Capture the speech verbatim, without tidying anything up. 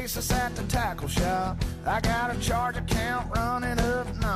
basis at the tackle shop. I got a charge account running up now.